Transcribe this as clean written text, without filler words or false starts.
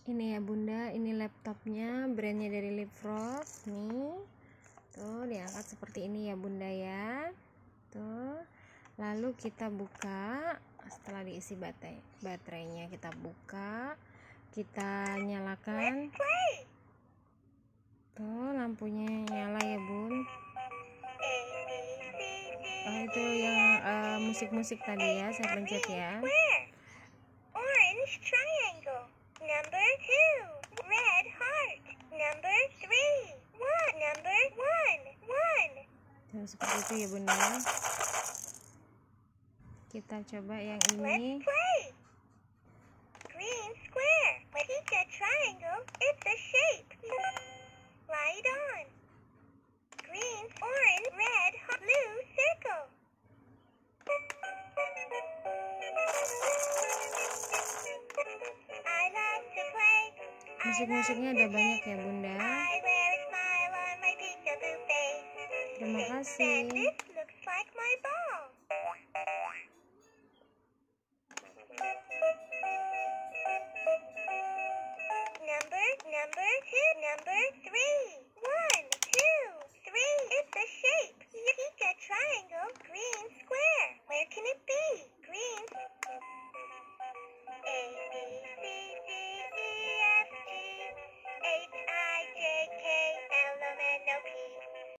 Ini ya bunda, ini laptopnya, brandnya dari Leapfrog nih. Tuh diangkat seperti ini ya bunda ya. Tuh, lalu kita buka. Setelah diisi baterainya kita buka, kita nyalakan. Tuh lampunya nyala ya bun. Itu yang musik-musik tadi ya, saya pencet ya. Orange triangle. Number 2. Red heart. Number 3. Number 1. Nah, seperti itu ya bunda. Kita coba yang ini. Let's play. Green square. Pick a triangle. It's a shape. Light on. Green, orange, red, blue circle. I love to play. Musik-musiknya ada banyak ya bunda. I wear a smile on my peekaboo face. Terima kasih. And this looks like my ball. Number 2, number 3.